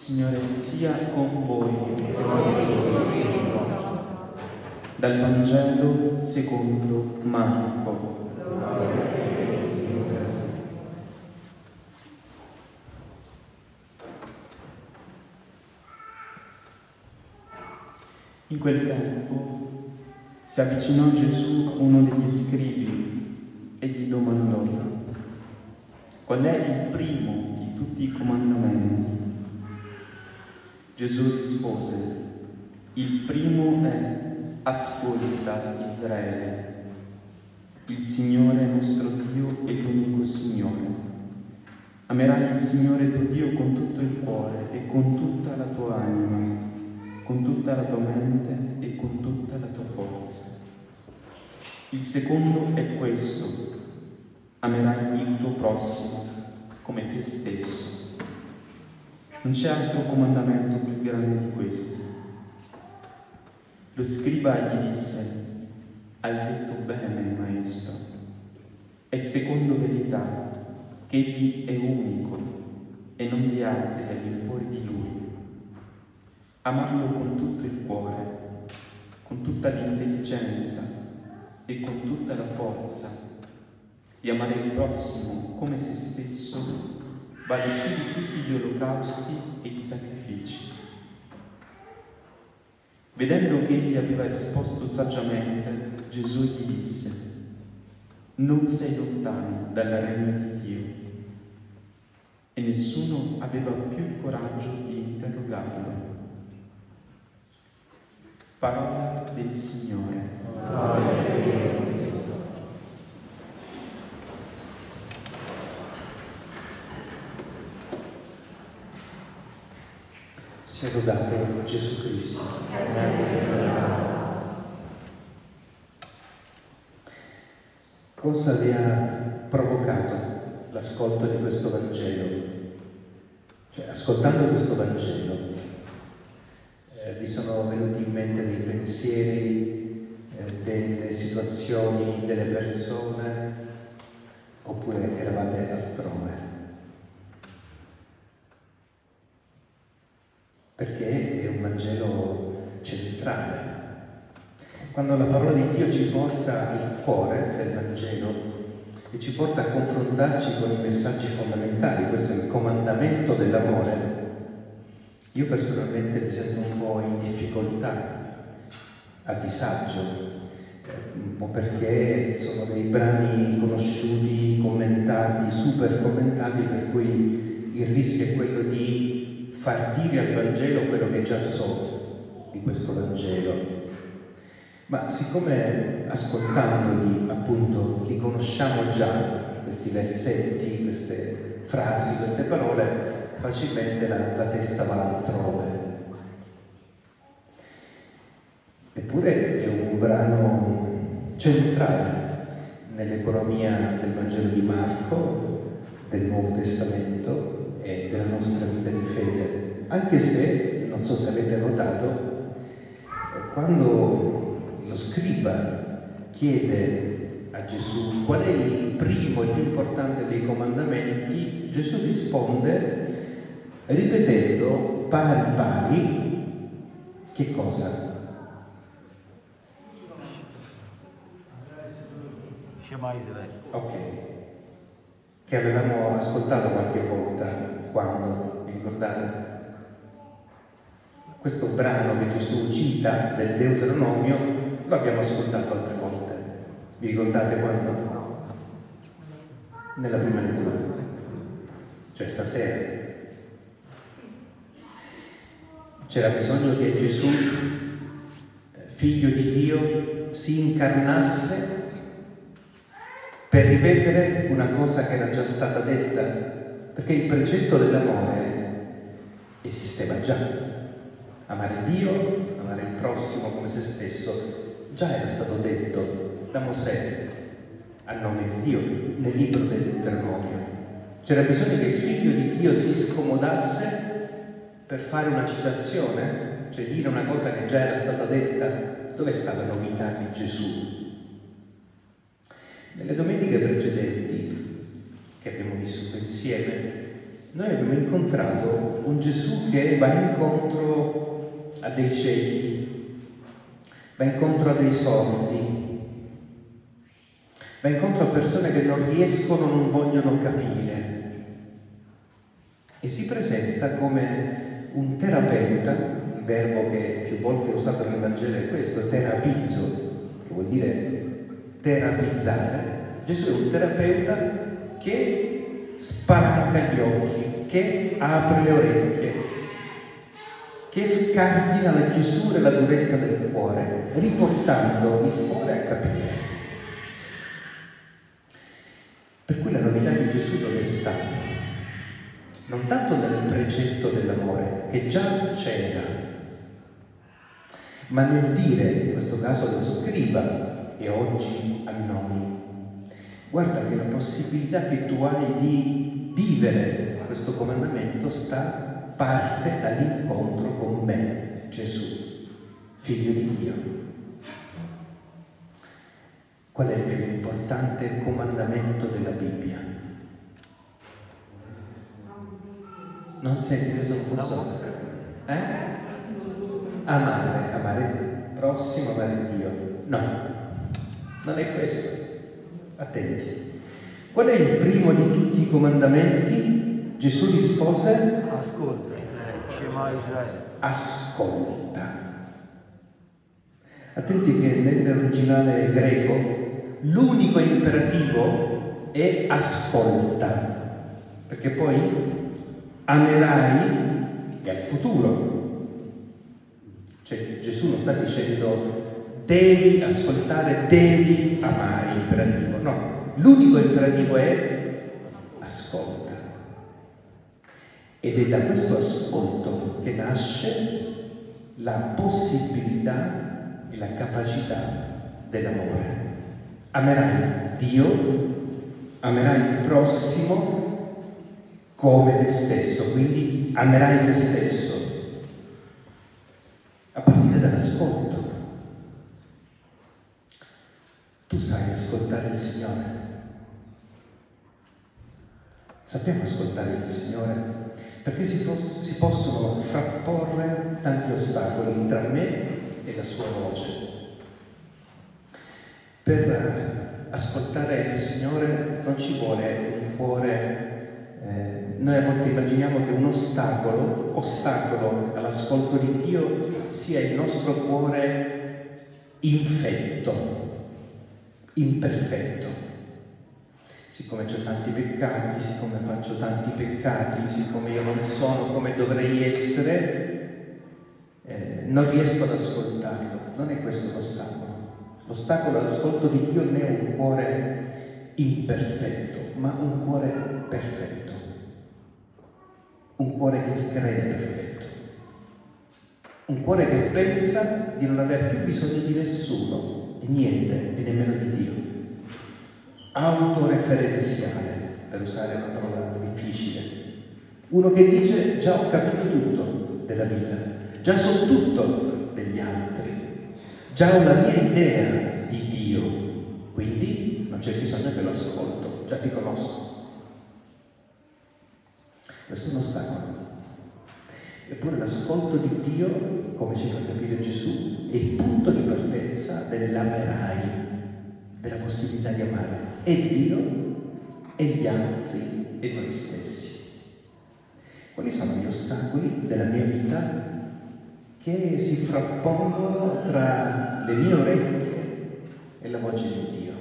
Signore sia con voi. Dal Vangelo secondo Marco. In quel tempo si avvicinò a Gesù uno degli scribi e gli domandò: qual è il primo di tutti i comandamenti? Gesù rispose: il primo è: ascolta Israele, il Signore nostro Dio è l'unico Signore. Amerai il Signore tuo Dio con tutto il cuore e con tutta la tua anima, con tutta la tua mente e con tutta la tua forza. Il secondo è questo: amerai il tuo prossimo come te stesso. Non c'è altro comandamento più grande di questi. Lo scriba gli disse: hai detto bene, maestro. È secondo verità che egli è unico e non vi è altri all'infuori di lui. Amarlo con tutto il cuore, con tutta l'intelligenza e con tutta la forza, e amare il prossimo come se stesso vale più di tutti gli olocausti e i sacrifici. Vedendo che egli aveva risposto saggiamente, Gesù gli disse: non sei lontano dal regno di Dio. E nessuno aveva più il coraggio di interrogarlo. Parola del Signore. Sia lodato Gesù Cristo. Cosa vi ha provocato l'ascolto di questo Vangelo? Cioè, ascoltando questo Vangelo, vi sono venuti in mente dei pensieri, delle situazioni, delle persone, oppure eravate altrove? Perché è un Vangelo centrale. Quando la parola di Dio ci porta al cuore del Vangelo e ci porta a confrontarci con i messaggi fondamentali, questo è il comandamento dell'amore, io personalmente mi sento un po' in difficoltà, a disagio, un po' perché sono dei brani conosciuti, commentati, super commentati, per cui il rischio è quello di far dire al Vangelo quello che già so di questo Vangelo. Ma siccome ascoltandoli, appunto, li conosciamo già, questi versetti, queste frasi, queste parole, facilmente la testa va altrove. Eppure è un brano centrale nell'economia del Vangelo di Marco, del Nuovo Testamento e della nostra vita di fede, anche se, non so se avete notato, quando lo scriba chiede a Gesù qual è il primo e più importante dei comandamenti, Gesù risponde ripetendo pari pari che cosa? Shema Israele. Ok, che avevamo ascoltato qualche volta. Quando, vi ricordate? Questo brano che Gesù cita del Deuteronomio lo abbiamo ascoltato altre volte. Vi ricordate quando? Nella prima lettura, cioè stasera. C'era bisogno che Gesù, figlio di Dio, si incarnasse per ripetere una cosa che era già stata detta, perché il precetto dell'amore esisteva già. Amare Dio, amare il prossimo come se stesso, già era stato detto da Mosè a nome di Dio nel libro del Deuteronomio. C'era bisogno che il figlio di Dio si scomodasse per fare una citazione, cioè dire una cosa che già era stata detta. Dove sta la novità di Gesù? Nelle domeniche precedenti che abbiamo vissuto insieme Noi abbiamo incontrato un Gesù che va incontro a dei ciechi, va incontro a dei sordi, va incontro a persone che non riescono, non vogliono capire, e si presenta come un terapeuta. Il verbo che più volte è usato nel Vangelo è questo, terapizzo, che vuol dire terapizzare. Gesù è un terapeuta che spalanca gli occhi, che apre le orecchie, che scardina la chiusura e la durezza del cuore, riportando il cuore a capire. Per cui la novità di Gesù dove sta? Non tanto nel precetto dell'amore, che già c'era, ma nel dire, in questo caso lo scriba, e oggi a noi, guarda che la possibilità che tu hai di vivere questo comandamento parte dall'incontro con me, Gesù, Figlio di Dio. Qual è il più importante comandamento della Bibbia? Non senti cosa non posso? Amare il prossimo, amare Dio. No, non è questo. Attenti. Qual è il primo di tutti i comandamenti? Gesù rispose: Ascolta, Shema Israele. Ascolta. Attenti che nell'originale greco l'unico imperativo è ascolta, perché poi amerai è al futuro. Cioè Gesù non sta dicendo devi ascoltare, devi amare, imperativo. No, l'unico imperativo è ascolta. Ed è da questo ascolto che nasce la possibilità e la capacità dell'amore. Amerai Dio, amerai il prossimo come te stesso, quindi amerai te stesso a partire dall'ascolto. Tu sai ascoltare il Signore? Sappiamo ascoltare il Signore? Perché si possono frapporre tanti ostacoli tra me e la sua voce. Per ascoltare il Signore non ci vuole un cuore. Noi a volte immaginiamo che un ostacolo all'ascolto di Dio sia il nostro cuore infetto, imperfetto. Siccome ho tanti peccati, siccome faccio tanti peccati, siccome io non sono come dovrei essere, non riesco ad ascoltarlo. Non è questo l'ostacolo. L'ostacolo all'ascolto di Dio non è un cuore imperfetto, ma un cuore perfetto. Un cuore che si crede perfetto. Un cuore che pensa di non aver più bisogno di nessuno, di niente, e nemmeno di Dio. Autoreferenziale, per usare una parola difficile. Uno che dice: già ho capito tutto della vita, già so tutto degli altri, già ho la mia idea di Dio, quindi non c'è bisogno che lo ascolto, già ti conosco. Questo è un ostacolo. Eppure l'ascolto di Dio, come ci fa capire Gesù, è il punto di partenza dell'amerai, della possibilità di amare e Dio e gli altri e noi stessi. Quali sono gli ostacoli della mia vita che si frappongono tra le mie orecchie e la voce di Dio?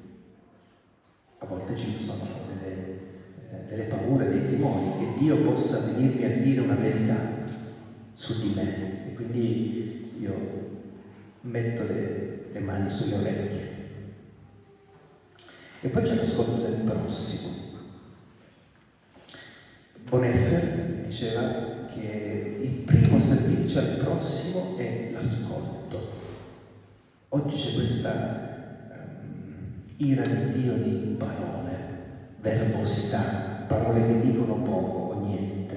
A volte ci sono delle paure, dei timori che Dio possa venirmi a dire una verità su di me, e quindi io metto le mani sulle orecchie. E poi c'è l'ascolto del prossimo. Bonhoeffer diceva che il primo servizio al prossimo è l'ascolto. Oggi c'è questa ira di Dio di parole, verbosità, parole che dicono poco o niente.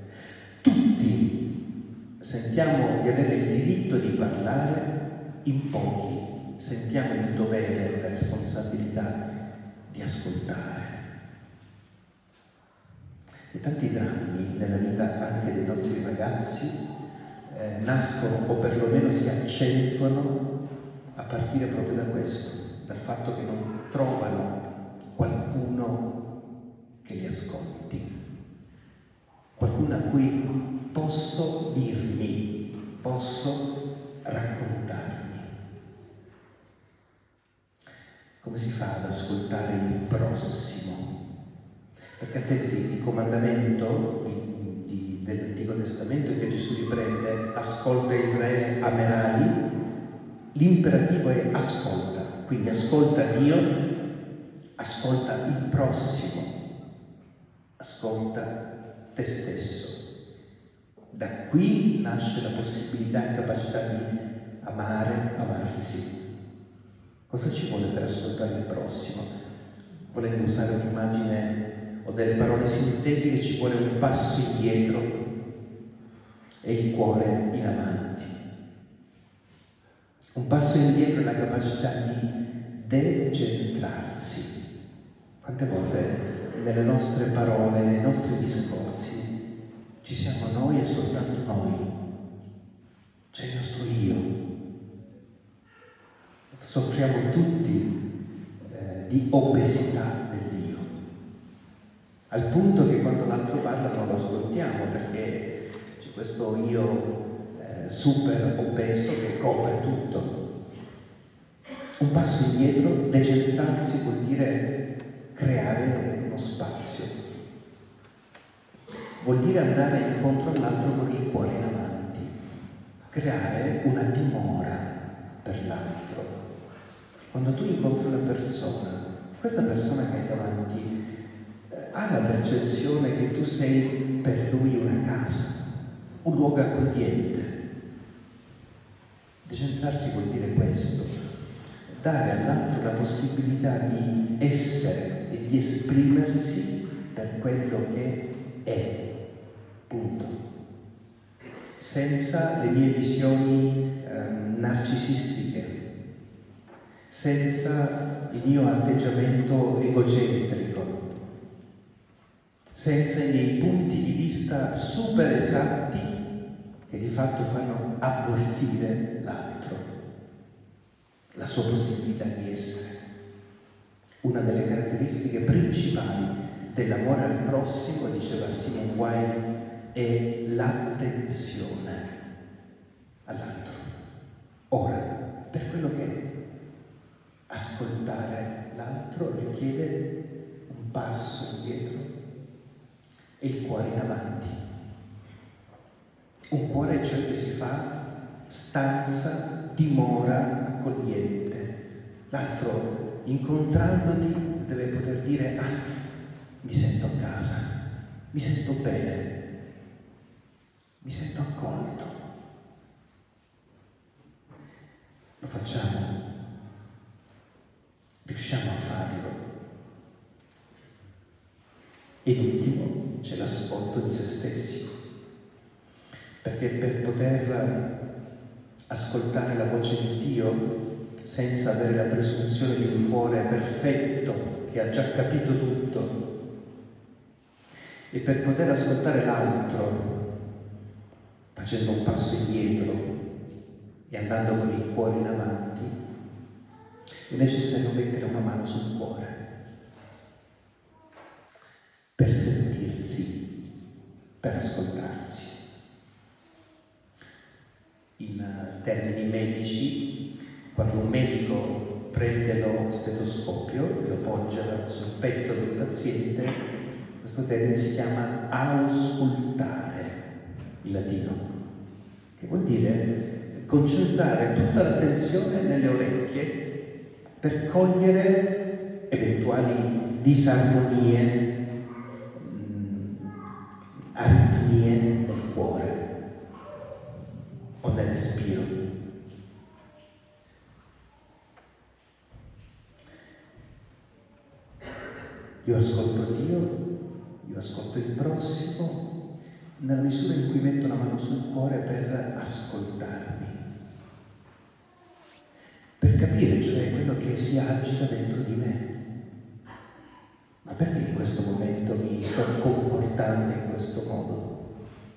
Tutti sentiamo di avere il diritto di parlare, in pochi sentiamo il dovere, la responsabilità di ascoltare. E tanti drammi nella vita anche dei nostri ragazzi nascono o perlomeno si accentuano a partire proprio da questo, dal fatto che non trovano qualcuno che li ascolti, qualcuno a cui posso dirmi, posso raccontarmi. Come si fa ad ascoltare il prossimo? Perché attenti, il comandamento dell'Antico Testamento che Gesù riprende, ascolta Israele, amerai, l'imperativo è ascolta, quindi ascolta Dio, ascolta il prossimo, ascolta te stesso. Da qui nasce la possibilità e capacità di amare, amarsi. Cosa ci vuole per ascoltare il prossimo? Volendo usare un'immagine o delle parole sintetiche, ci vuole un passo indietro e il cuore in avanti. Un passo indietro è la capacità di decentrarsi. Quante volte nelle nostre parole, nei nostri discorsi, ci siamo noi e soltanto noi. C'è il nostro io. Soffriamo tutti di obesità dell'io, al punto che quando l'altro parla non lo ascoltiamo perché c'è questo io super obeso che copre tutto. Un passo indietro, decentrarsi vuol dire creare uno spazio, vuol dire andare incontro all'altro con il cuore in avanti, creare una dimora per l'altro. Quando tu incontri una persona, questa persona che hai davanti ha la percezione che tu sei per lui una casa, un luogo accogliente. Decentrarsi vuol dire questo, dare all'altro la possibilità di essere e di esprimersi per quello che è, punto. Senza le mie visioni narcisistiche, senza il mio atteggiamento egocentrico, senza i miei punti di vista super esatti che di fatto fanno abortire l'altro, la sua possibilità di essere. Una delle caratteristiche principali dell'amore al prossimo, diceva Simone Weil, è l'attenzione all'altro. Ora, per quello che è, ascoltare l'altro richiede un passo indietro e il cuore in avanti. Un cuore cioè che si fa stanza, dimora accogliente. L'altro, incontrandoti, deve poter dire: ah, mi sento a casa, mi sento bene, mi sento accolto. Lo facciamo? Riusciamo a farlo? E in ultimo c'è l'ascolto di se stessi, perché per poter ascoltare la voce di Dio senza avere la presunzione di un cuore perfetto che ha già capito tutto, e per poter ascoltare l'altro facendo un passo indietro e andando con il cuore in avanti, è necessario mettere una mano sul cuore per sentirsi, per ascoltarsi. In termini medici, quando un medico prende lo stetoscopio e lo poggia sul petto del paziente, questo termine si chiama auscultare, in latino, che vuol dire concentrare tutta l'attenzione nelle orecchie per cogliere eventuali disarmonie, aritmie nel cuore o nel respiro. Io ascolto Dio, io ascolto il prossimo, nella misura in cui metto la mano sul cuore per ascoltarmi, per capire cioè quello che si agita dentro di me. Ma perché in questo momento mi sto comportando confortante in questo modo.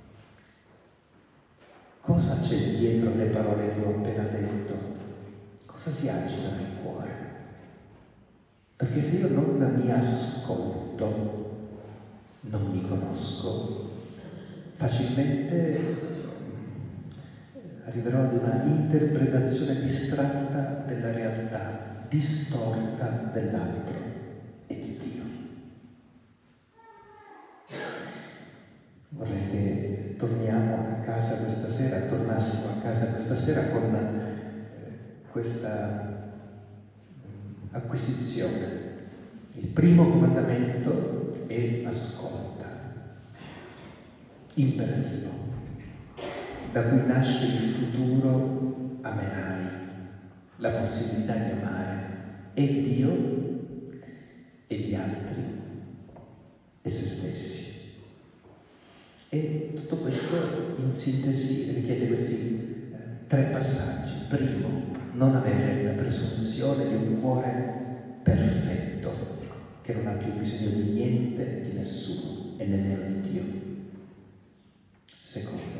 Cosa c'è dietro le parole che ho appena detto? Cosa si agita nel cuore? Perché se io non mi ascolto, non mi conosco, facilmente arriverò ad una interpretazione distratta della realtà, distorta dell'altro e di Dio. Vorrei che tornassimo a casa questa sera con questa acquisizione. Il primo comandamento è ascolta, imperativo, da cui nasce il futuro amerai, la possibilità di amare e Dio e gli altri e se stessi. E tutto questo in sintesi richiede questi 3 passaggi. Primo, non avere la presunzione di un cuore perfetto, che non ha più bisogno di niente e di nessuno, e nemmeno di Dio. Secondo,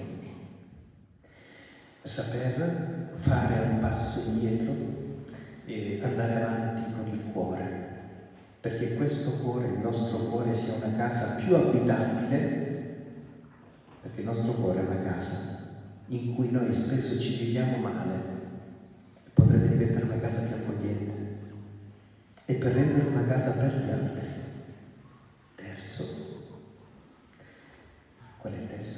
saper fare un passo indietro e andare avanti con il cuore, perché questo cuore, il nostro cuore, sia una casa più abitabile, perché il nostro cuore è una casa in cui noi spesso ci viviamo male, potrebbe diventare una casa più accogliente, e per rendere una casa per gli altri. Terzo, qual è il terzo?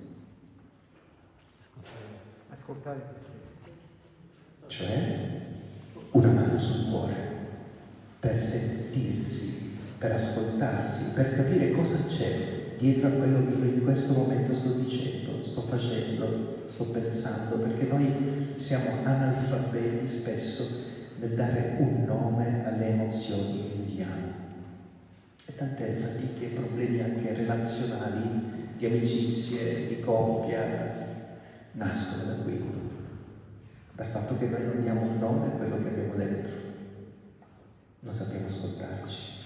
Ascoltare te stessi. Cioè una mano sul cuore, per sentirsi, per ascoltarsi, per capire cosa c'è dietro a quello che io in questo momento sto dicendo, sto facendo, sto pensando, perché noi siamo analfabeti spesso nel dare un nome alle emozioni che viviamo. E tante fatiche e problemi anche relazionali, di amicizie, di coppia, nascono da qui, dal fatto che noi non diamo un nome a quello che abbiamo dentro, non sappiamo ascoltarci.